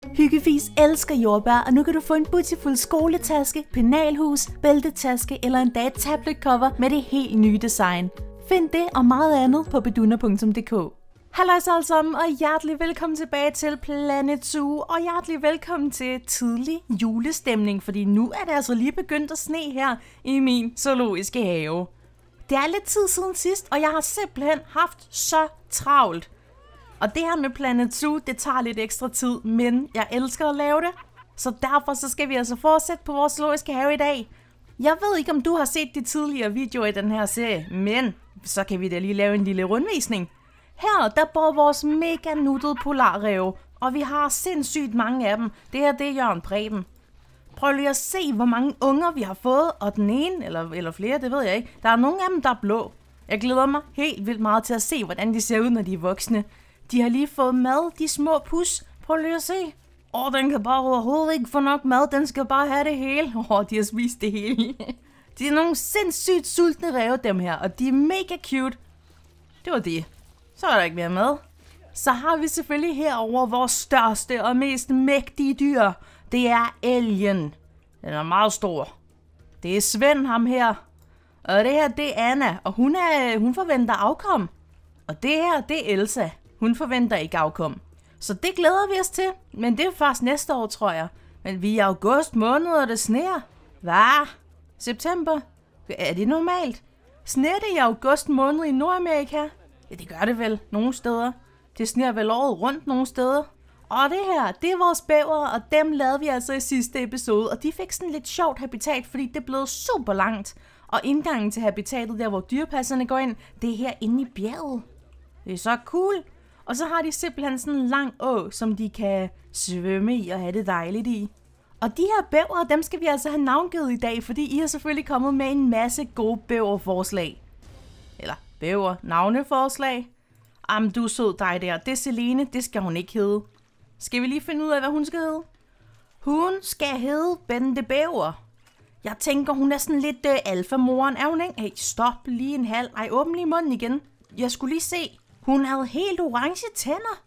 Hyggefis elsker jordbær, og nu kan du få en butifuld skoletaske, penalhus, bæltetaske eller endda et tabletcover med det helt nye design. Find det og meget andet på bedunner.dk. Halløj alle sammen, og hjertelig velkommen tilbage til Planet Zoo, og hjertelig velkommen til tidlig julestemning, fordi nu er det altså lige begyndt at sne her i min zoologiske have. Det er lidt tid siden sidst, og jeg har simpelthen haft så travlt. Og det her med Planet Zoo, det tager lidt ekstra tid, men jeg elsker at lave det. Så derfor så skal vi altså fortsætte på vores zoologiske have i dag. Jeg ved ikke, om du har set de tidligere videoer i den her serie, men så kan vi da lige lave en lille rundvisning. Her, der bor vores mega nuttede polarræve, og vi har sindssygt mange af dem. Det her, det er Jørgen Preben. Prøv lige at se, hvor mange unger vi har fået, og den ene, eller flere, det ved jeg ikke. Der er nogle af dem, der er blå. Jeg glæder mig helt vildt meget til at se, hvordan de ser ud, når de er voksne. De har lige fået mad, de små pus. Prøv lige at se. Den kan bare overhovedet ikke få nok mad, den skal bare have det hele. De har spist det hele. De er nogle sindssygt sultne ræve, dem her, og de er mega cute. Det var det. Så er der ikke mere mad. Så har vi selvfølgelig herover vores største og mest mægtige dyr. Det er elgen. Den er meget stor. Det er Svend, ham her. Og det her, det er Anna, og hun forventer afkom. Og det her, det er Elsa. Hun forventer ikke afkom. Så det glæder vi os til. Men det er først næste år, tror jeg. Men vi er i august måned, og det sneer. Hvad? September? Er det normalt? Sneer det i august måned i Nordamerika? Ja, det gør det vel nogle steder. Det sneer vel året rundt nogle steder. Og det her, det er vores bæver, og dem lavede vi altså i sidste episode. Og de fik sådan lidt sjovt habitat, fordi det blev super langt. Og indgangen til habitatet, der hvor dyrepasserne går ind, det er her inde i bjerget. Det er så cool. Og så har de simpelthen sådan en lang å, som de kan svømme i og have det dejligt i. Og de her bæver, dem skal vi altså have navngivet i dag, fordi I har selvfølgelig kommet med en masse gode bæverforslag. Eller bæver-navneforslag. Jamen, du er sød dig der. Det er Selene, det skal hun ikke hedde. Skal vi lige finde ud af, hvad hun skal hedde? Hun skal hedde Bente Bæver. Jeg tænker, hun er sådan lidt alfamoren, er hun ikke? Hey, stop lige en halv. Ej, åbn lige munden igen. Jeg skulle lige se. Hun havde helt orange tænder.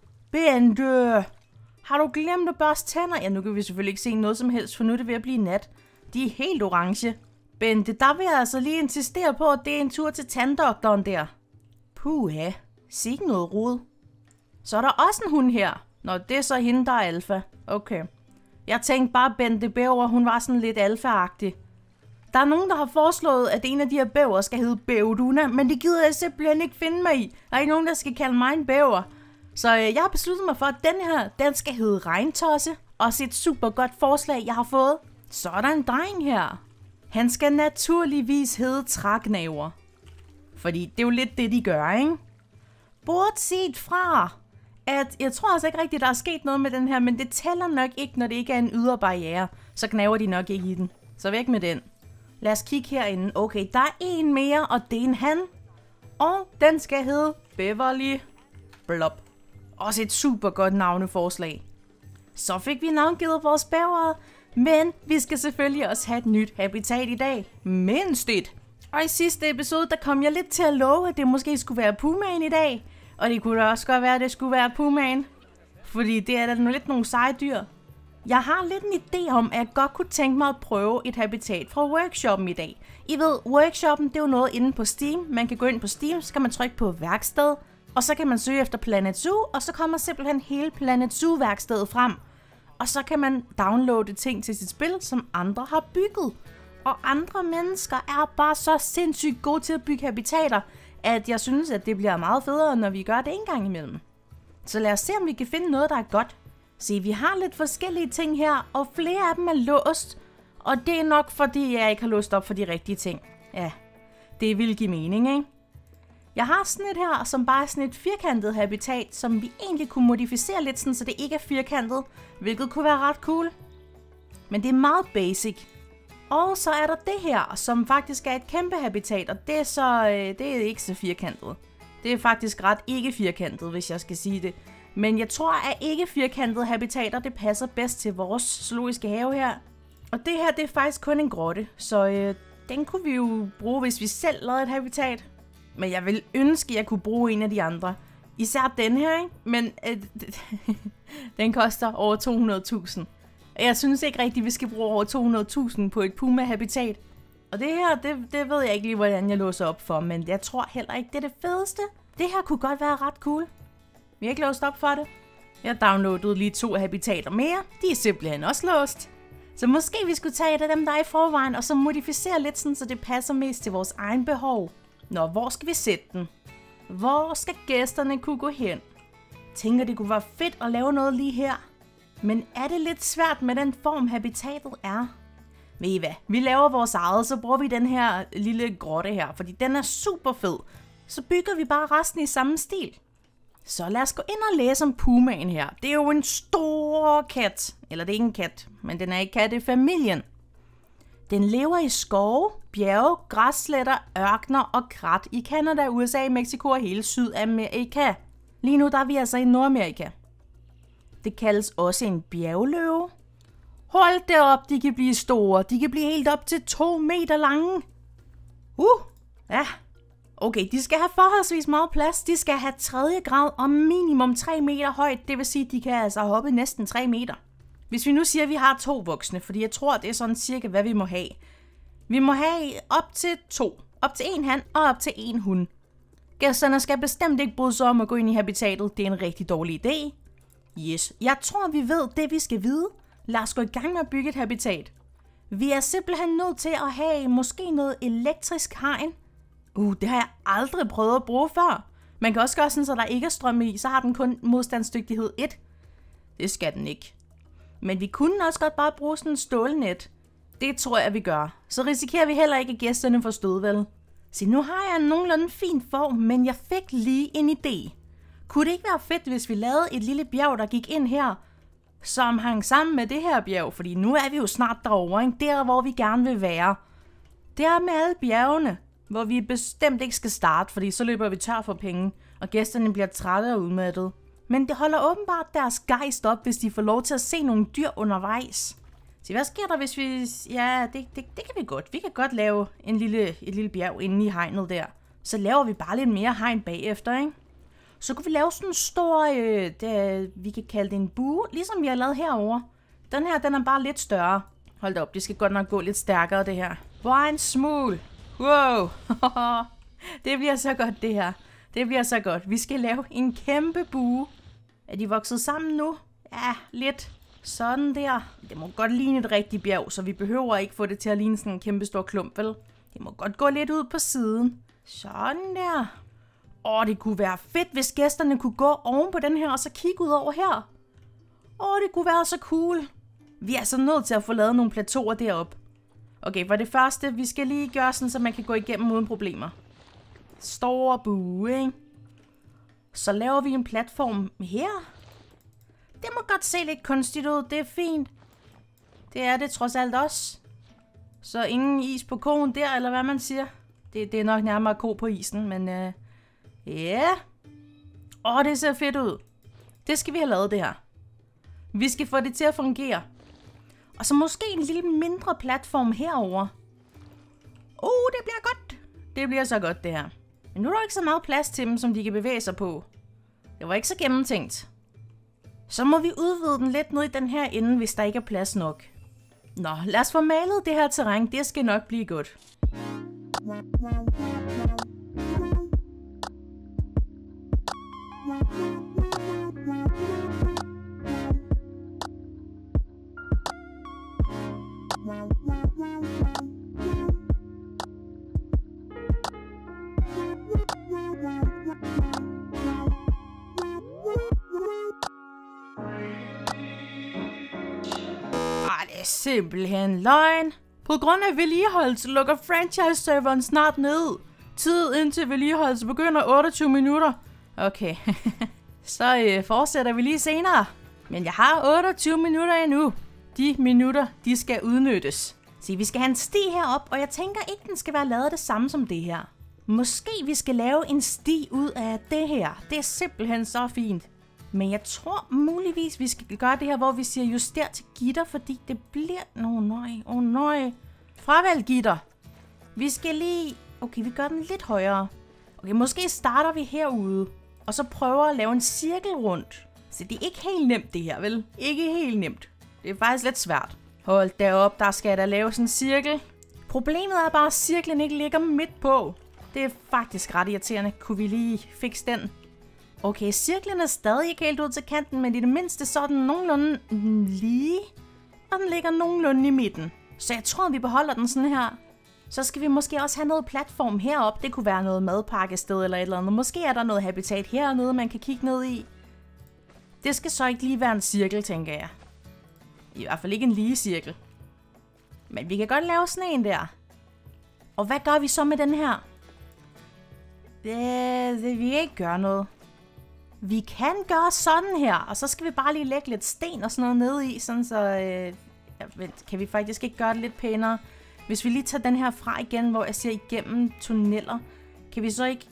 Bente, har du glemt at børste tænder? Ja, nu kan vi selvfølgelig ikke se noget som helst, for nu er det ved at blive nat. De er helt orange. Bente, der vil jeg altså lige insistere på, at det er en tur til tanddoktoren der. Puha, sikke noget rod. Så er der også en hund her. Nå, det er så hende, der er alfa. Okay. Jeg tænkte bare, Bente Bæver, hun var sådan lidt alfa-agtig. Der er nogen, der har foreslået, at en af de her bæver skal hedde Bævduna, men det gider jeg simpelthen ikke finde mig i. Der er ikke nogen, der skal kalde mig en bæver. Så jeg har besluttet mig for, at den her, den skal hedde Regntosse. Også et super godt forslag, jeg har fået. Så er der en dreng her. Han skal naturligvis hedde Træknaver. Fordi det er jo lidt det, de gør, ikke? Bortset fra, at jeg tror altså ikke rigtigt, der er sket noget med den her, men det tæller nok ikke, når det ikke er en ydre barriere. Så knaver de nok ikke i den. Så væk med den. Lad os kigge herinde. Okay, der er en mere, og det er en han. Og den skal hedde Beverly Blob. Også et super godt navneforslag. Så fik vi navngivet vores bævere, men vi skal selvfølgelig også have et nyt habitat i dag. Mindst et. Og i sidste episode, der kom jeg lidt til at love, at det måske skulle være pumaen i dag. Og det kunne da også godt være, at det skulle være pumaen. Fordi det er da lidt nogle seje dyr. Jeg har lidt en idé om, at jeg godt kunne tænke mig at prøve et habitat fra workshoppen i dag. I ved, workshoppen, det er jo noget inde på Steam. Man kan gå ind på Steam, så kan man trykke på værksted. Og så kan man søge efter Planet Zoo, og så kommer simpelthen hele Planet Zoo-værkstedet frem. Og så kan man downloade ting til sit spil, som andre har bygget. Og andre mennesker er bare så sindssygt gode til at bygge habitater, at jeg synes, at det bliver meget federe, når vi gør det en gang imellem. Så lad os se, om vi kan finde noget, der er godt. Se, vi har lidt forskellige ting her, og flere af dem er låst. Og det er nok, fordi jeg ikke har låst op for de rigtige ting. Ja, det vil give mening, ikke? Jeg har sådan et her, som bare er sådan et firkantet habitat, som vi egentlig kunne modificere lidt, sådan, så det ikke er firkantet, hvilket kunne være ret cool. Men det er meget basic. Og så er der det her, som faktisk er et kæmpe habitat, og det er ikke så firkantet. Det er faktisk ret ikke firkantet, hvis jeg skal sige det. Men jeg tror, at ikke firkantede habitater, det passer bedst til vores zoologiske have her. Og det her, det er faktisk kun en grotte, så den kunne vi jo bruge, hvis vi selv lavede et habitat. Men jeg vil ønske, at jeg kunne bruge en af de andre. Især den her, ikke? Men den koster over 200.000. Jeg synes ikke rigtigt, vi skal bruge over 200.000 på et puma-habitat. Og det her, det ved jeg ikke lige, hvordan jeg låser op for, men jeg tror heller ikke, det er det fedeste. Det her kunne godt være ret cool. Vi har ikke låst op for det. Jeg downloadede lige 2 habitater mere. De er simpelthen også låst. Så måske vi skulle tage et af dem, der er i forvejen, og så modificere lidt sådan, så det passer mest til vores egen behov. Nå, hvor skal vi sætte den? Hvor skal gæsterne kunne gå hen? Tænker, det kunne være fedt at lave noget lige her. Men er det lidt svært med den form, habitatet er? Ved I hvad? Vi laver vores eget, så bruger vi den her lille grotte her, fordi den er super fed. Så bygger vi bare resten i samme stil. Så lad os gå ind og læse om pumaen her. Det er jo en stor kat. Eller det er ikke en kat, men den er i kattefamilien. Den lever i skove, bjerge, græssletter, ørkener og krat i Canada, USA, Mexico og hele Sydamerika. Lige nu der er vi altså i Nordamerika. Det kaldes også en bjergløve. Hold det op, de kan blive store. De kan blive helt op til 2 meter lange. Ja. Okay, de skal have forholdsvis meget plads. De skal have 3. grad og minimum 3 meter højt. Det vil sige, at de kan altså hoppe næsten 3 meter. Hvis vi nu siger, at vi har 2 voksne, fordi jeg tror, det er sådan cirka, hvad vi må have. Vi må have op til 2. Op til 1 han og op til 1 hund. Gæsterne skal bestemt ikke bryde sig om at gå ind i habitatet. Det er en rigtig dårlig idé. Yes, jeg tror, vi ved det, vi skal vide. Lad os gå i gang med at bygge et habitat. Vi er simpelthen nødt til at have måske noget elektrisk hegn. Det har jeg aldrig prøvet at bruge før. Man kan også gøre sådan, så der ikke er strøm i, så har den kun modstandsdygtighed 1. Det skal den ikke. Men vi kunne også godt bare bruge sådan en stålnet. Det tror jeg, vi gør. Så risikerer vi heller ikke, at gæsterne får stød, vel? Så nu har jeg en nogenlunde fin form, men jeg fik lige en idé. Kunne det ikke være fedt, hvis vi lavede et lille bjerg, der gik ind her, som hang sammen med det her bjerg? Fordi nu er vi jo snart derovre, ikke? Der, hvor vi gerne vil være. Det er med alle bjergene, hvor vi bestemt ikke skal starte, fordi så løber vi tør for penge, og gæsterne bliver trætte og udmattet. Men det holder åbenbart deres gejst op, hvis de får lov til at se nogle dyr undervejs. Så hvad sker der, hvis vi... Ja, det kan vi godt. Vi kan godt lave et lille bjerg inde i hegnet der. Så laver vi bare lidt mere hegn bagefter, ikke? Så kunne vi lave sådan en stor... vi kan kalde det en bue, ligesom vi har lavet herovre. Den her, den er bare lidt større. Hold da op, det skal godt nok gå lidt stærkere, det her. Hvor er en smule? Wow! Det bliver så godt, det her. Det bliver så godt. Vi skal lave en kæmpe bue. Er de vokset sammen nu? Ja, lidt. Sådan der. Det må godt ligne et rigtigt bjerg, så vi behøver ikke få det til at ligne sådan en kæmpe stor klump, vel? Det må godt gå lidt ud på siden. Sådan der. Det kunne være fedt, hvis gæsterne kunne gå oven på den her, og så kigge ud over her. Det kunne være så cool. Vi er så nødt til at få lavet nogle plateauer deroppe. Okay, for det første, vi skal lige gøre sådan, så man kan gå igennem uden problemer. Store bue, ikke? Så laver vi en platform her. Det må godt se lidt kunstigt ud, det er fint. Det er det trods alt også. Så ingen is på koen der, eller hvad man siger. Det er nok nærmere ko på isen, men ja. Det ser fedt ud. Det skal vi have lavet, det her. Vi skal få det til at fungere. Og så måske en lille mindre platform herover. Det bliver godt. Det bliver så godt, det her. Men nu er der ikke så meget plads til dem, som de kan bevæge sig på. Det var ikke så gennemtænkt. Så må vi udvide den lidt ned i den her ende, hvis der ikke er plads nok. Nå, lad os få malet det her terræn. Det skal nok blive godt. Det er simpelthen løgn. På grund af vedligeholdelse lukker franchise-serveren snart ned. Tid indtil vedligeholdelse begynder 28 minutter. Okay, så fortsætter vi lige senere. Men jeg har 28 minutter endnu. De minutter, de skal udnyttes. Så vi skal have en sti herop, og jeg tænker ikke, den skal være lavet det samme som det her. Måske vi skal lave en sti ud af det her. Det er simpelthen så fint. Men jeg tror muligvis, vi skal gøre det her, hvor vi siger juster til gitter, fordi det bliver... nej. Fravalg gitter. Vi skal lige... Okay, vi gør den lidt højere. Okay, måske starter vi herude. og så prøver at lave en cirkel rundt. Så det er ikke helt nemt det her, vel? Ikke helt nemt. Det er faktisk lidt svært. Hold derop, der skal der laves en cirkel. Problemet er bare, at cirklen ikke ligger midt på. Det er faktisk ret irriterende. Kunne vi lige fikse den? Okay, cirklen er stadig ikke helt ud til kanten, men i det mindste så er den nogenlunde lige. Og den ligger nogenlunde i midten. Så jeg tror, vi beholder den sådan her. Så skal vi måske også have noget platform heroppe. Det kunne være noget madpakkested eller et eller andet. Måske er der noget habitat hernede, man kan kigge ned i. Det skal så ikke lige være en cirkel, tænker jeg. I hvert fald ikke en lige cirkel. Men vi kan godt lave sådan en der. Og hvad gør vi så med den her? Det vi ikke gøre noget. Vi kan gøre sådan her, og så skal vi bare lige lægge lidt sten og sådan noget ned i, sådan så kan vi faktisk ikke gøre det lidt pænere. Hvis vi lige tager den her fra igen, hvor jeg siger igennem tunneller, kan vi så ikke...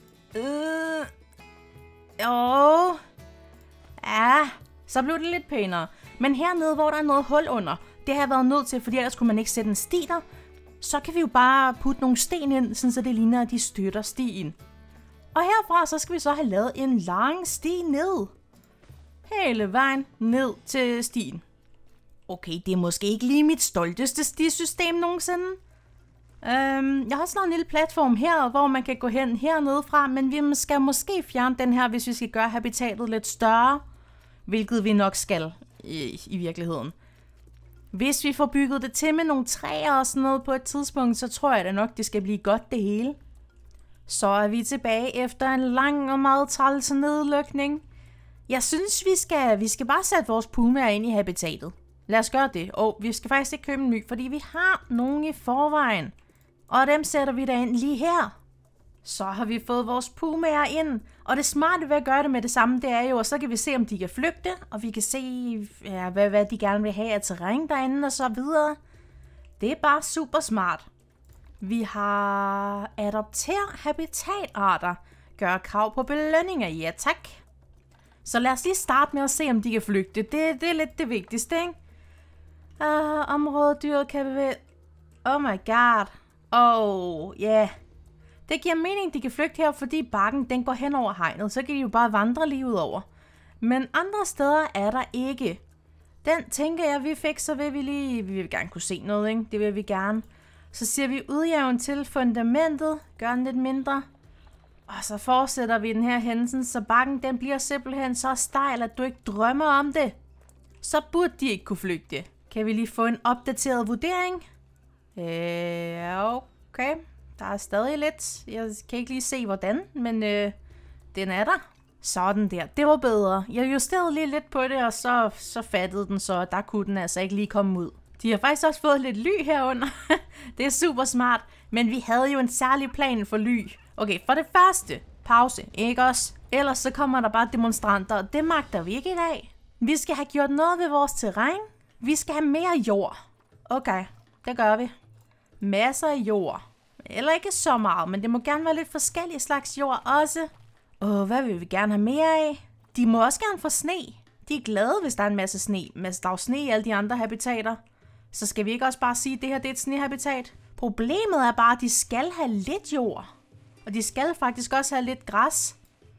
Ja, så blev det lidt pænere. Men hernede, hvor der er noget hul under, det har jeg været nødt til, fordi ellers kunne man ikke sætte en sti der. Så kan vi jo bare putte nogle sten ind, sådan så det ligner, at de støtter stien. Og herfra, så skal vi så have lavet en lang sti ned. Hele vejen ned til stien. Okay, det er måske ikke lige mit stolteste stisystem nogensinde. Jeg har også lavet en lille platform her, hvor man kan gå hen hernede fra, men vi skal måske fjerne den her, hvis vi skal gøre habitatet lidt større. Hvilket vi nok skal i virkeligheden. Hvis vi får bygget det til med nogle træer og sådan noget på et tidspunkt, så tror jeg da nok, det skal blive godt det hele. Så er vi tilbage efter en lang og meget træls nedlukning. Jeg synes, vi skal bare sætte vores pumaer ind i habitatet. Lad os gøre det. Og vi skal faktisk ikke købe en ny, fordi vi har nogen i forvejen. Og dem sætter vi derind lige her. Så har vi fået vores pumaer ind. Og det smarte ved at gøre det med det samme, det er jo, og så kan vi se, om de kan flygte. Og vi kan se, hvad de gerne vil have af terræn derinde og så videre. Det er bare super smart. Vi har adopter habitatarter. Gør krav på belønninger. Ja, tak. Så lad os lige starte med at se, om de kan flygte. Det er lidt det vigtigste, ikke? Området dyret kan bevæge... Oh my god. Yeah. Det giver mening, de kan flygte her, fordi bakken den går hen over hegnet. Så kan de jo bare vandre lige ud over. Men andre steder er der ikke. Den tænker jeg, vi fik, så vil vi lige... Vi vil gerne kunne se noget, ikke? Det vil vi gerne. Så siger vi udjævn til fundamentet. Gør den lidt mindre. Og så fortsætter vi den her hændelsen, så bakken den bliver simpelthen så stejl, at du ikke drømmer om det. Så burde de ikke kunne flygte. Kan vi lige få en opdateret vurdering? Okay. Der er stadig lidt. Jeg kan ikke lige se hvordan, men den er der. Sådan der. Det var bedre. Jeg justerede lige lidt på det, og så fattede den så, at der kunne den altså ikke lige komme ud. De har faktisk også fået lidt ly herunder. Det er super smart. Men vi havde jo en særlig plan for ly. Okay, for det første. Pause, ikke også? Ellers så kommer der bare demonstranter, og det magter vi ikke i dag. Vi skal have gjort noget ved vores terræn. Vi skal have mere jord. Okay, det gør vi. Masser af jord. Eller ikke så meget, men det må gerne være lidt forskellige slags jord også. Hvad vil vi gerne have mere af? De må også gerne få sne. De er glade, hvis der er en masse sne. Men der er jo sne i alle de andre habitater. Så skal vi ikke også bare sige, at det her det er et snehabitat? Problemet er bare, at de skal have lidt jord. Og de skal faktisk også have lidt græs.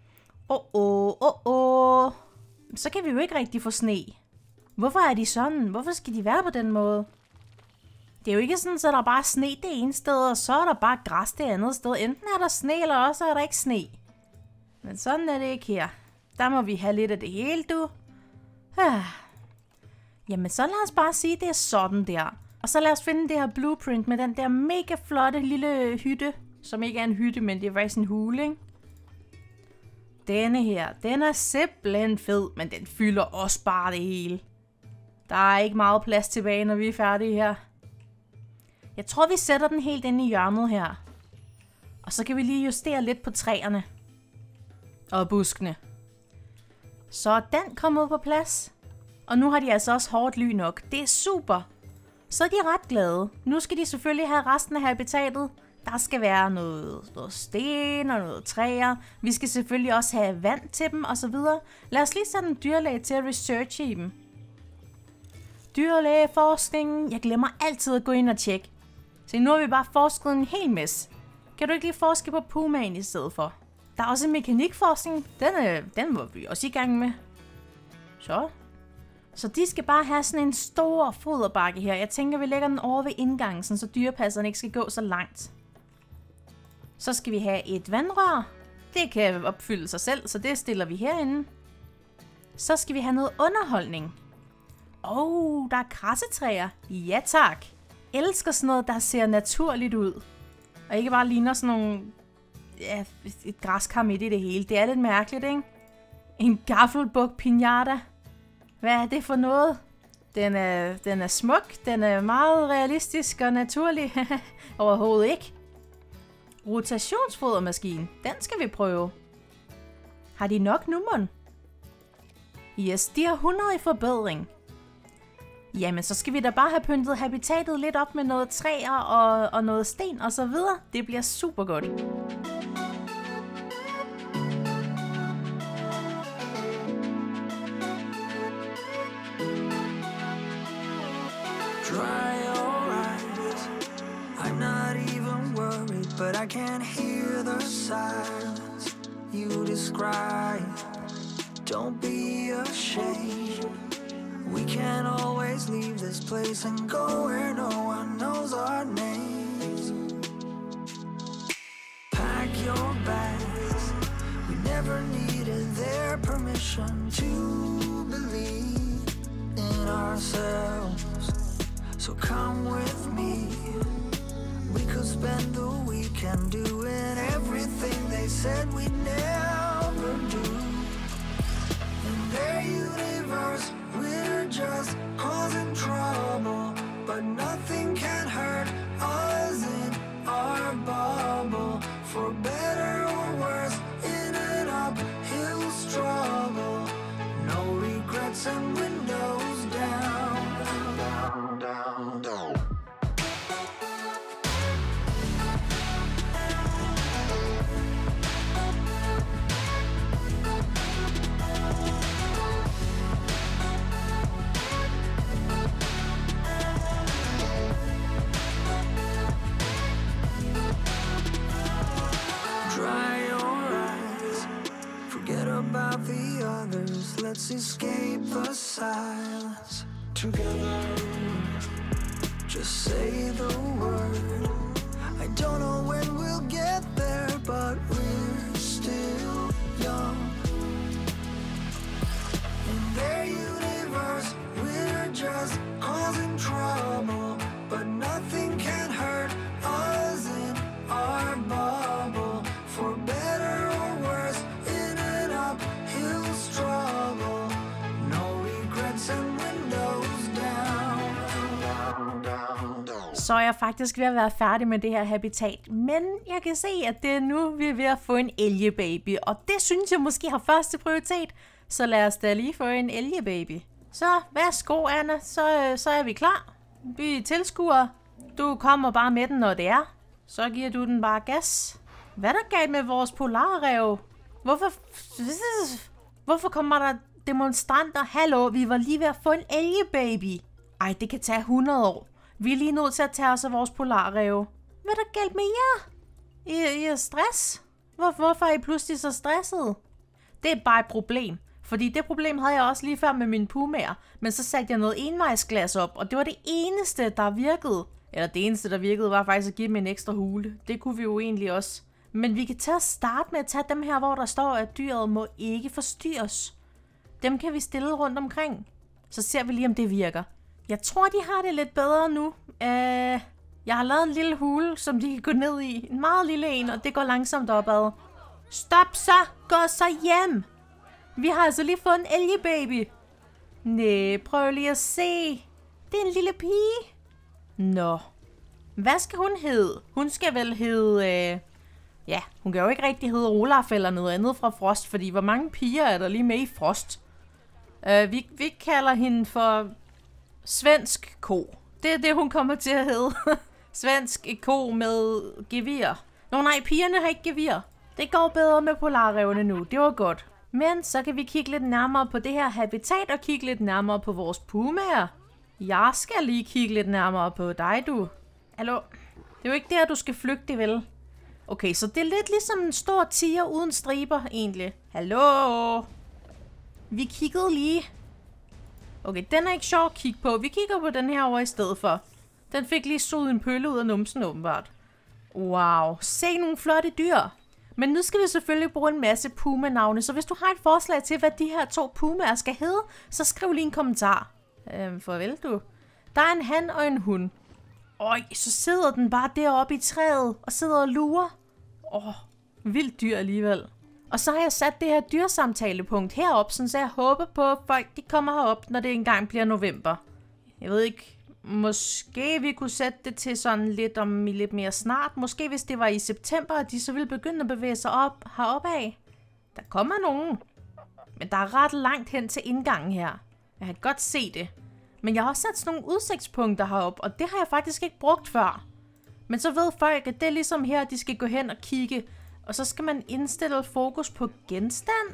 Så kan vi jo ikke rigtig få sne. Hvorfor er de sådan? Hvorfor skal de være på den måde? Det er jo ikke sådan, at der er bare sne det ene sted, og så er der bare græs det andet sted. Enten er der sne, eller også er der ikke sne. Men sådan er det ikke her. Der må vi have lidt af det hele, du. Jamen, så lad os bare sige, at det er sådan der. Og så lad os finde det her blueprint med den der mega flotte lille hytte. Som ikke er en hytte, men det er faktisk en hule, ikke? Denne her, den er simpelthen fed, men den fylder også bare det hele. Der er ikke meget plads tilbage, når vi er færdige her. Jeg tror, vi sætter den helt inde i hjørnet her. Og så kan vi lige justere lidt på træerne. Og buskene. Så den kommer ud på plads. Og nu har de altså også hårdt ly nok. Det er super. Så er de ret glade. Nu skal de selvfølgelig have resten af habitatet. Der skal være noget sten og noget træer. Vi skal selvfølgelig også have vand til dem osv. Lad os lige sætte en dyrlæge til at researche i dem. Dyrlægeforskning. Jeg glemmer altid at gå ind og tjekke. Så nu har vi bare forsket en hel masse. Kan du ikke lige forske på pumaen i stedet for? Der er også mekanikforskning. Den må vi også i gang med. Så de skal bare have sådan en stor foderbakke her. Jeg tænker, vi lægger den over ved indgangen, så dyrepasserne ikke skal gå så langt. Så skal vi have et vandrør. Det kan opfylde sig selv, så det stiller vi herinde. Så skal vi have noget underholdning. Der er græssetræer. Ja tak. Elsker sådan noget, der ser naturligt ud. Og ikke bare ligner sådan nogle... Ja, et græskar midt i det hele. Det er lidt mærkeligt, ikke? En gaffelbuk pinata. Hvad er det for noget? Den er smuk. Den er meget realistisk og naturlig. Overhovedet ikke. Rotationsfodermaskine. Den skal vi prøve. Har de nok nummeren? Yes, de har 100 i forbedring. Jamen, så skal vi da bare have pyntet habitatet lidt op med noget træer og noget sten og så videre. Det bliver super godt. Dry your eyes. I'm not even worried, but I can't hear the silence you describe. Don't be ashamed. We can't always leave this place and go where no one knows our names. Pack your bags. We never needed their permission to believe in ourselves. So come with me. We could spend the weekend doing everything they said we'd never do. In their universe, we're just causing trouble, but nothing can hurt us in our bubble. For better or worse, in an uphill struggle. No regrets and windows down, down, down, down. About the others, let's escape the silence together. Just say the word. I don't know when we'll get there, but we're still young. In their universe, we're just causing trouble, but nothing can hurt us in our bubble. For better or worse, struggle, no regrets and windows down, down, down, down. Så er jeg faktisk ved at være færdig med det her habitat, men jeg kan se, at det er nu, vi er ved at få en elgebaby, og det synes jeg måske har første prioritet, så lad os da lige få en elgebaby. Så værsgo, Anna, så er vi klar. Vi tilskuer. Du kommer bare med den, når det er. Så giver du den bare gas. Hvad er der galt med vores polarræv? Hvorfor kommer der demonstranter? Hallo, vi var lige ved at få en elgebaby. Ej, det kan tage 100 år. Vi er lige nødt til at tage os af vores polarræve. Hvad er der galt med jer? I er stress? Hvorfor er I pludselig så stresset? Det er bare et problem. Fordi det problem havde jeg også lige før med mine pumaer. Men så satte jeg noget envejsglas op, og det var det eneste, der virkede. Eller det eneste, der virkede, var faktisk at give dem en ekstra hule. Det kunne vi jo egentlig også. Men vi kan tage at starte med at tage dem her, hvor der står, at dyret må ikke forstyrres. Dem kan vi stille rundt omkring. Så ser vi lige, om det virker. Jeg tror, de har det lidt bedre nu. Jeg har lavet en lille hule, som de kan gå ned i. En meget lille en, og det går langsomt opad. Stop så! Gå så hjem! Vi har altså lige fået en elgebaby. Næh, prøv lige at se. Det er en lille pige. Nå. Hvad skal hun hedde? Hun skal vel hedde... Ja, hun kan jo ikke rigtig hedde Olaf eller noget andet fra Frost, fordi hvor mange piger er der lige med i Frost? Vi kalder hende for Svensk Ko. Det er det, hun kommer til at hedde. Svensk Ko med gevir. Nå nej, pigerne har ikke gevir. Det går bedre med polarrævene nu, det var godt. Men så kan vi kigge lidt nærmere på det her habitat og kigge lidt nærmere på vores pumaer. Jeg skal lige kigge lidt nærmere på dig, du. Hallo? Det er jo ikke der, du skal flygte, vel? Okay, så det er lidt ligesom en stor tiger uden striber, egentlig. Hallo? Vi kiggede lige. Okay, den er ikke sjov at kigge på. Vi kigger på den her over i stedet for. Den fik lige suget en pølle ud af numsen, åbenbart. Wow, se nogle flotte dyr. Men nu skal vi selvfølgelig bruge en masse puma-navne, så hvis du har et forslag til, hvad de her 2 pumaer skal hedde, så skriv lige en kommentar. Farvel du. Der er en han og en hund. Øj, så sidder den bare deroppe i træet og sidder og lurer. Vildt dyr alligevel. Og så har jeg sat det her dyrsamtalepunkt herop, så jeg håber på, at folk de kommer herop, når det engang bliver november. Jeg ved ikke, måske vi kunne sætte det til sådan lidt mere snart. Måske hvis det var i september, at de så ville begynde at bevæge sig op heroppe af. Der kommer nogen. Men der er ret langt hen til indgangen her. Jeg kan godt se det. Men jeg har også sat sådan nogle udsigtspunkter heroppe, og det har jeg faktisk ikke brugt før. Men så ved folk, at det er ligesom her, at de skal gå hen og kigge. Og så skal man indstille fokus på genstand.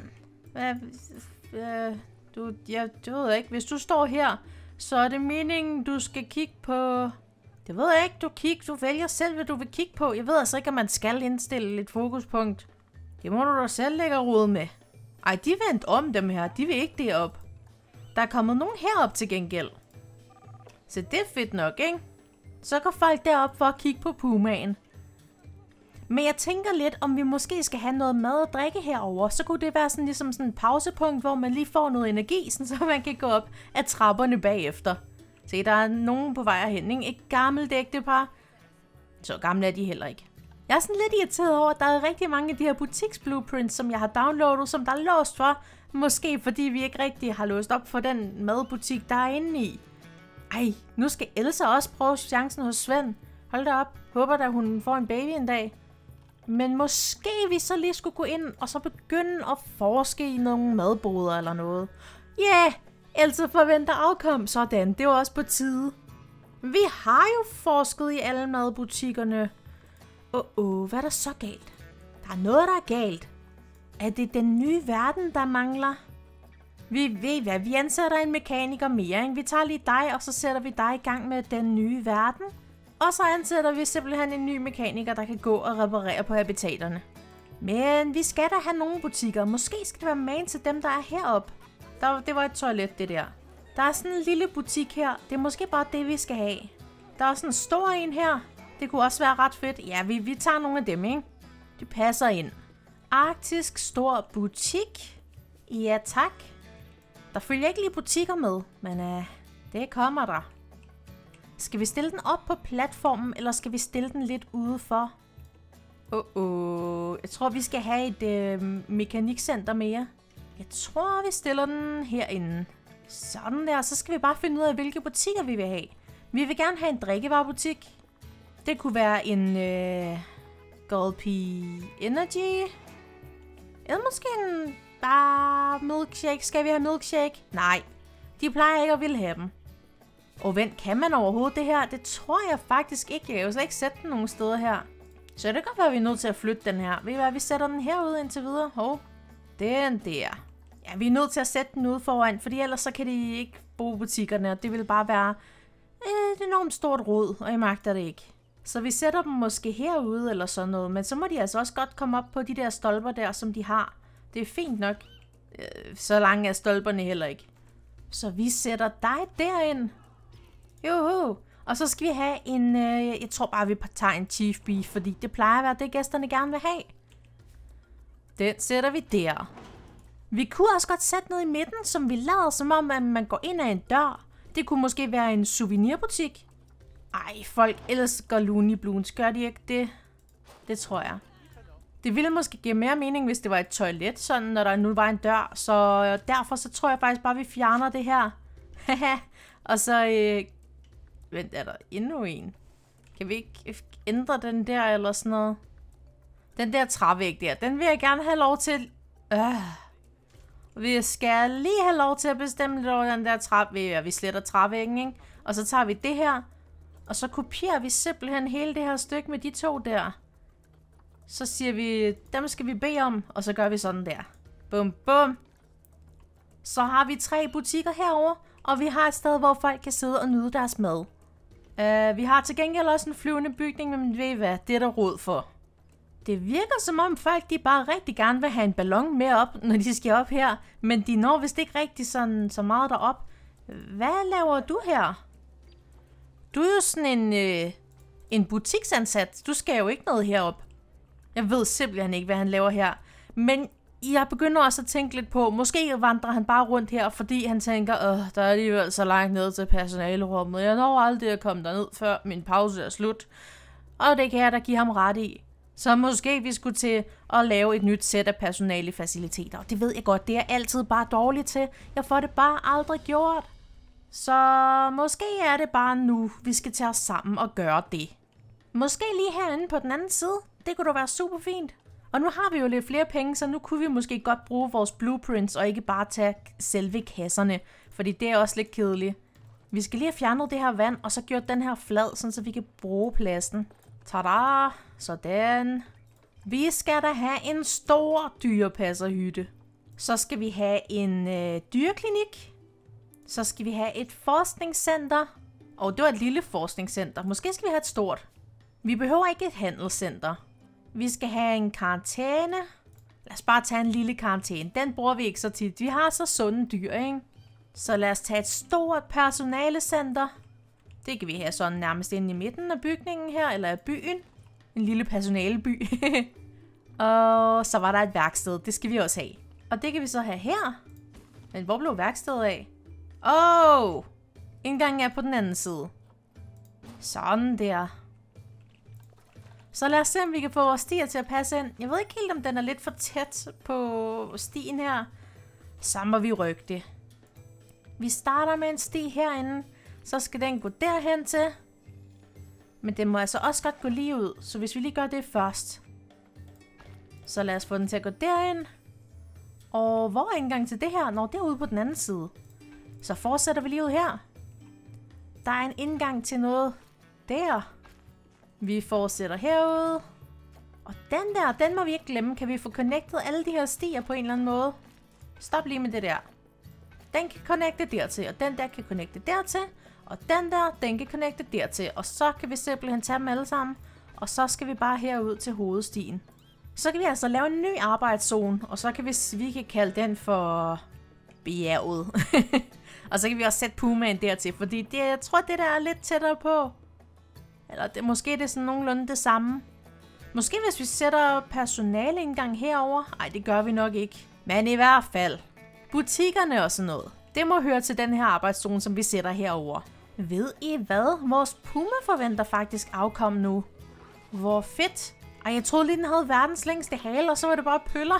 Jeg ved ikke. Hvis du står her, så er det meningen, du skal kigge på... Det ved jeg ikke. Du vælger selv, hvad du vil kigge på. Jeg ved altså ikke, om man skal indstille et fokuspunkt. Det må du da selv lægge råd med. Ej, de vendte om dem her. De vil ikke derop. Der er kommet nogen herop til gengæld. Så det er fedt nok, ikke? Så går folk derop for at kigge på pumaen. Men jeg tænker lidt, om vi måske skal have noget mad og drikke herover. Så kunne det være sådan ligesom sådan en pausepunkt, hvor man lige får noget energi, sådan så man kan gå op ad trapperne bagefter. Se, der er nogen på vej herhen, ikke? Et gammelt ægtepar. Så gamle er de heller ikke. Jeg er sådan lidt irriteret over, at der er rigtig mange af de her butiksblueprints, som jeg har downloadet, som der er låst for. Måske fordi vi ikke rigtig har låst op for den madbutik, der er inde i. Ej, nu skal Elsa også prøve chancen hos Svend. Hold da op. Håber da, hun får en baby en dag. Men måske vi så lige skulle gå ind og så begynde at forske i nogle madboder eller noget. Ja, Elsa forventer afkom. Sådan, det var også på tide. Vi har jo forsket i alle madbutikkerne. Hvad er der så galt? Der er noget, der er galt. Er det den nye verden, der mangler? Vi ved hvad, vi ansætter en mekaniker mere, ikke? Vi tager lige dig, og så sætter vi dig i gang med den nye verden. Og så ansætter vi simpelthen en ny mekaniker, der kan gå og reparere på habitaterne. Men vi skal da have nogle butikker. Måske skal det være magen til dem, der er heroppe. Det var et toilet, det der. Der er sådan en lille butik her. Det er måske bare det, vi skal have. Der er sådan en stor en her. Det kunne også være ret fedt. Ja, vi tager nogle af dem, ikke? De passer ind. Arktisk stor butik. Ja, tak. Der følger ikke lige butikker med, men det kommer der. Skal vi stille den op på platformen, eller skal vi stille den lidt udefor? Jeg tror, vi skal have et mekanikcenter mere. Jeg tror, vi stiller den herinde. Sådan der, så skal vi bare finde ud af, hvilke butikker vi vil have. Vi vil gerne have en drikkevarebutik. Det kunne være en Gulpy Energy. Eller måske en bare milkshake. Skal vi have milkshake? Nej, de plejer ikke at ville have dem. Og vent, kan man overhovedet det her? Det tror jeg faktisk ikke. Jeg kan jo slet ikke sætte den nogen steder her. Så det kan godt være, at vi er nødt til at flytte den her. Ved I hvad, vi sætter den herude indtil videre. Den der. Ja, vi er nødt til at sætte den ude foran, fordi ellers så kan de ikke bruge butikkerne, og det vil bare være et enormt stort rod, og jeg magter det ikke. Så vi sætter dem måske herude eller sådan noget, men så må de altså også godt komme op på de der stolper der, som de har. Det er fint nok. Så lange er stolperne heller ikke. Så vi sætter dig derind. Joho. Og så skal vi have en, jeg tror bare, vi tager en chief beef, fordi det plejer at være det, gæsterne gerne vil have. Den sætter vi der. Vi kunne også godt sætte noget i midten, som vi lader som om, at man går ind ad en dør. Det kunne måske være en souvenirbutik. Ej, folk elsker Looney Blues. Gør de ikke det? Det tror jeg. Det ville måske give mere mening, hvis det var et toilet, sådan når der nu var en dør. Så derfor så tror jeg faktisk bare, at vi fjerner det her. Og så... vent, er der endnu en? Kan vi ikke ændre den der eller sådan noget? Den der trævæg der, den vil jeg gerne have lov til... Vi skal lige have lov til at bestemme lidt over den der trævæg. Vi sletter trævæggen, ikke? Og så tager vi det her. Og så kopierer vi simpelthen hele det her stykke med de to der. Så siger vi, dem skal vi bede om. Og så gør vi sådan der. Bum, bum. Så har vi 3 butikker herover, og vi har et sted, hvor folk kan sidde og nyde deres mad. Vi har til gengæld også en flyvende bygning, men ved I hvad? Det er der råd for. Det virker som om folk, de bare rigtig gerne vil have en ballon med op, når de skal op her. Men de når vist ikke rigtig sådan, så meget derop. Hvad laver du her? Du er jo sådan en butiksansat. Du skal jo ikke noget herop. Jeg ved simpelthen ikke, hvad han laver her. Men jeg begynder også at tænke lidt på, måske vandrer han bare rundt her, fordi han tænker, der er alligevel så langt ned til personalerummet. Jeg når aldrig at komme derned, før min pause er slut. Og det kan jeg da give ham ret i. Så måske vi skulle til at lave et nyt sæt af personalefaciliteter. Og det ved jeg godt, det er altid bare dårligt til. Jeg får det bare aldrig gjort. Så måske er det bare nu, vi skal tage os sammen og gøre det. Måske lige herinde på den anden side. Det kunne da være super fint. Og nu har vi jo lidt flere penge, så nu kunne vi måske godt bruge vores blueprints og ikke bare tage selve kasserne. Fordi det er også lidt kedeligt. Vi skal lige have fjernet det her vand, og så gjort den her flad, sådan så vi kan bruge pladsen. Tada! Sådan. Vi skal da have en stor dyrepasserhytte. Så skal vi have en dyreklinik. Så skal vi have et forskningscenter. Og det var et lille forskningscenter. Måske skal vi have et stort. Vi behøver ikke et handelscenter. Vi skal have en karantæne. Lad os bare tage en lille karantæne. Den bruger vi ikke så tit. Vi har så sunde dyr, ikke? Så lad os tage et stort personalecenter. Det kan vi have sådan nærmest inde i midten af bygningen her, eller af byen. En lille personaleby. Og så var der et værksted. Det skal vi også have. Og det kan vi så have her. Men hvor blev værkstedet af? Indgangen er på den anden side. Sådan der. Så lad os se, om vi kan få vores stier til at passe ind. Jeg ved ikke helt, om den er lidt for tæt på stien her. Så må vi rykke det. Vi starter med en sti herinde. Så skal den gå derhen til. Men den må altså også godt gå lige ud. Så hvis vi lige gør det først. Så lad os få den til at gå derind. Og hvor er indgang til det her? Når det er ude på den anden side. Så fortsætter vi lige ud her. Der er en indgang til noget der. Vi fortsætter herude. Og den der, den må vi ikke glemme. Kan vi få connectet alle de her stier på en eller anden måde? Stop lige med det der. Den kan connecte dertil, og den der kan connecte dertil. Og den der, den kan connecte dertil. Og så kan vi simpelthen tage dem alle sammen. Og så skal vi bare herud til hovedstien. Så kan vi altså lave en ny arbejdszone. Og så kan vi kan kalde den for bjerget. Og så kan vi også sætte Pumaen dertil. Fordi det, jeg tror, det der er lidt tættere på. Eller det, måske det er sådan nogenlunde det samme. Måske hvis vi sætter personaleindgang herover. Ej, det gør vi nok ikke. Men i hvert fald. Butikkerne og sådan noget. Det må høre til den her arbejdszone, som vi sætter herover. Ved I hvad? Vores puma forventer faktisk afkom nu. Hvor fedt. Ej, jeg troede lige, den havde verdens længste hale, og så var det bare pøller.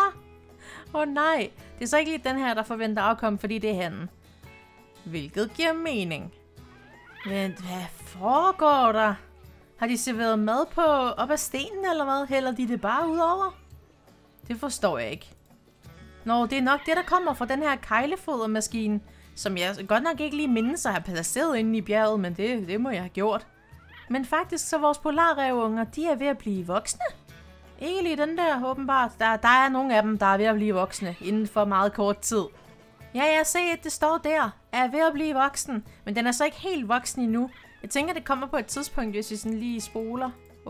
Nej. Det er så ikke lige den her, der forventer afkom, fordi det er handen. Hvilket giver mening. Men hvad foregår der? Har de serveret mad på op ad stenen, eller hvad? Hælder de det bare ud over? Det forstår jeg ikke. Nå, det er nok det, der kommer fra den her kejlefodermaskine, som jeg godt nok ikke lige mindes at have placeret inde i bjerget, men det må jeg have gjort. Men faktisk så vores polarræveunger, de er ved at blive voksne. Ikke lige den der, åbenbart. Der er nogle af dem, der er ved at blive voksne inden for meget kort tid. Ja, jeg ser, at det står der. Er ved at blive voksen, men den er så ikke helt voksen endnu. Jeg tænker, det kommer på et tidspunkt, hvis vi sådan lige spoler.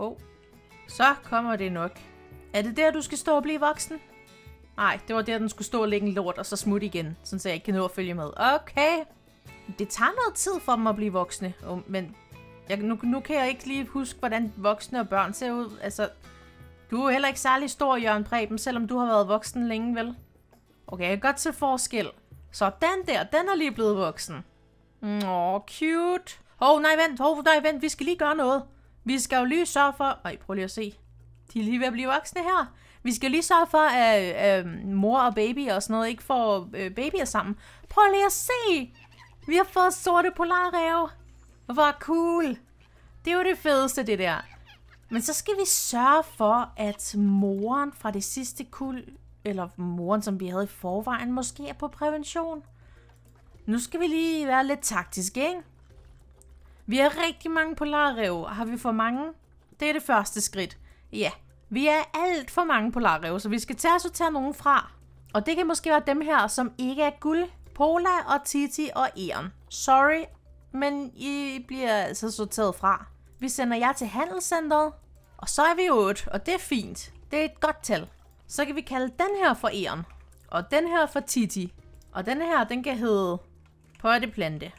Så kommer det nok. Er det der, du skal stå og blive voksen? Nej, det var der, den skulle stå og lægge en lort, og så smutte igen, sådan så jeg ikke kan nå at følge med. Okay. Det tager noget tid for dem at blive voksne, men nu kan jeg ikke lige huske, hvordan voksne og børn ser ud. Altså, du er heller ikke særlig stor, Jørgen Preben, selvom du har været voksen længe, vel? Okay, jeg kan godt se forskel. Så den der, den er lige blevet voksen. Cute. Nej, vent, vi skal lige gøre noget. Vi skal jo lige sørge for... prøv lige at se. De er lige ved at blive voksne her. Vi skal lige sørge for, at mor og baby og sådan noget ikke får babyer sammen. Prøv lige at se. Vi har fået sorte polarræve. Hvor cool. Det er jo det fedeste, det der. Men så skal vi sørge for, at moren fra det sidste kuld, eller moren, som vi havde i forvejen, måske er på prævention. Nu skal vi lige være lidt taktiske, ikke? Vi har rigtig mange polarræve. Har vi for mange? Det er det første skridt. Ja, vi er alt for mange polarræve, så vi skal tage nogen fra. Og det kan måske være dem her, som ikke er guld. Pola og Titi og Eon. Sorry, men I bliver altså sorteret fra. Vi sender jer til handelscenteret. Og så er vi 8, og det er fint. Det er et godt tal. Så kan vi kalde den her for Eon. Og den her for Titi. Og den her, den kan hedde Potteplante.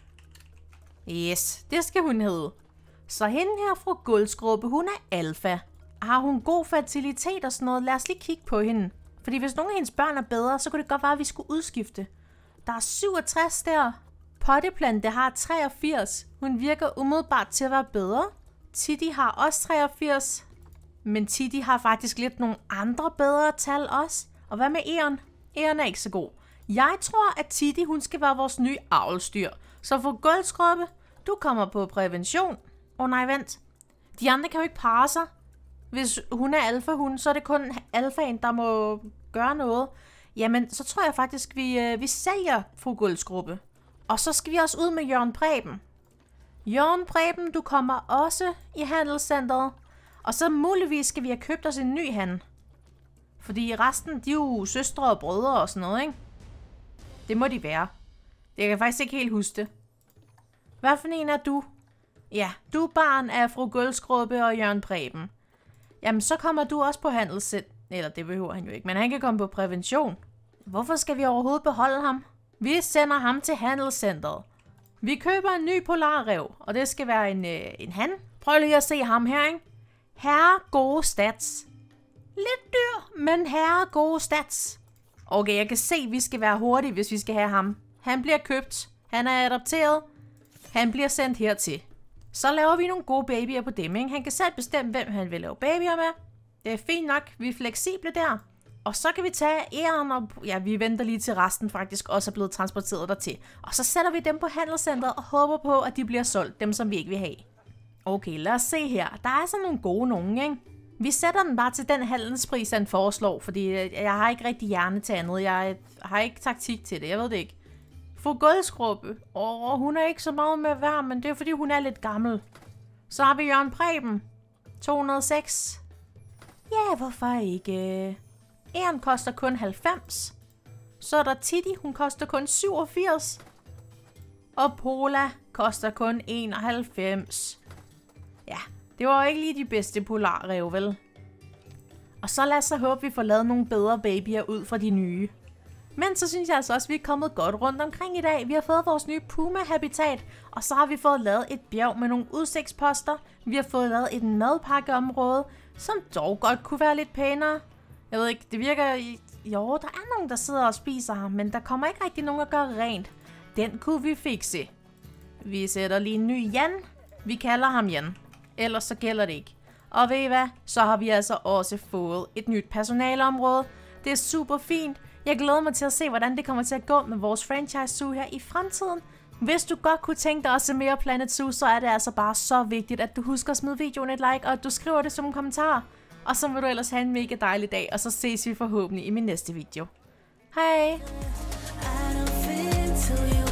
Yes, det skal hun hedde. Så hende her fra guldskrubbe, hun er alfa. Har hun god fertilitet og sådan noget? Lad os lige kigge på hende. Fordi hvis nogle af hendes børn er bedre, så kunne det godt være, at vi skulle udskifte. Der er 67 der. Potteplante har 83. Hun virker umiddelbart til at være bedre. Titi har også 83. Men Titi har faktisk lidt nogle andre bedre tal også. Og hvad med Eon? Eon er ikke så god. Jeg tror, at Titi, hun skal være vores nye avlsdyr. Så for guldskrubbe, du kommer på prævention. Nej, vent. De andre kan jo ikke parre sig. Hvis hun er alfa-hund, så er det kun alfaen, der må gøre noget. Jamen, så tror jeg faktisk, vi sælger fru Guldskrubbe. Og så skal vi også ud med Jørgen Preben. Jørgen Preben, du kommer også i handelscenteret. Og så muligvis skal vi have købt os en ny han. Fordi resten, de er jo søstre og brødre og sådan noget, ikke? Det må de være. Jeg kan faktisk ikke helt huske det. Hvad for en er du? Ja, du er barn af fru Guldskrubbe og Jørgen Preben. Jamen, så kommer du også på handelscenteret. Eller det behøver han jo ikke, men han kan komme på prævention. Hvorfor skal vi overhovedet beholde ham? Vi sender ham til handelscenteret. Vi køber en ny polarræv, og det skal være en han. Prøv lige at se ham her, ikke? Herre gode stats. Lidt dyr, men herre gode stats. Okay, jeg kan se, at vi skal være hurtige, hvis vi skal have ham. Han bliver købt. Han er adopteret. Han bliver sendt hertil. Så laver vi nogle gode babyer på dem, ikke? Han kan selv bestemme, hvem han vil lave babyer med. Det er fint nok. Vi er fleksible der. Og så kan vi tage Eon, og ja, vi venter lige til resten faktisk også er blevet transporteret dertil. Og så sætter vi dem på handelscenteret og håber på, at de bliver solgt, dem som vi ikke vil have. Okay, lad os se her. Der er sådan nogle gode nogen, ikke? Vi sætter den bare til den handelspris, han foreslår, fordi jeg har ikke rigtig hjerne til andet. Jeg har ikke taktik til det, jeg ved det ikke. Fru Guldskrubbe. Hun er ikke så meget med værd, men det er fordi hun er lidt gammel. Så har vi Jørgen Preben. 206. Ja, hvorfor ikke? Eon koster kun 90. Så er der Titi, hun koster kun 87. Og Pola koster kun 91. Ja, det var jo ikke lige de bedste polarræv, vel? Og så lad os så håbe, vi får lavet nogle bedre babyer ud fra de nye. Men så synes jeg altså også, at vi er kommet godt rundt omkring i dag. Vi har fået vores nye Puma-habitat, og så har vi fået lavet et bjerg med nogle udsigtsposter. Vi har fået lavet et madpakkeområde, som dog godt kunne være lidt pænere. Jeg ved ikke, det virker... Jo, der er nogen, der sidder og spiser ham, men der kommer ikke rigtig nogen at gøre rent. Den kunne vi fikse. Vi sætter lige en ny Jan. Vi kalder ham Jan. Ellers så gælder det ikke. Og ved I hvad? Så har vi altså også fået et nyt personaleområde. Det er super fint. Jeg glæder mig til at se, hvordan det kommer til at gå med vores franchise zoo her i fremtiden. Hvis du godt kunne tænke dig at se mere Planet Zoo, så er det altså bare så vigtigt, at du husker at smide videoen et like, og at du skriver det som en kommentar. Og så må du ellers have en mega dejlig dag, og så ses vi forhåbentlig i min næste video. Hej!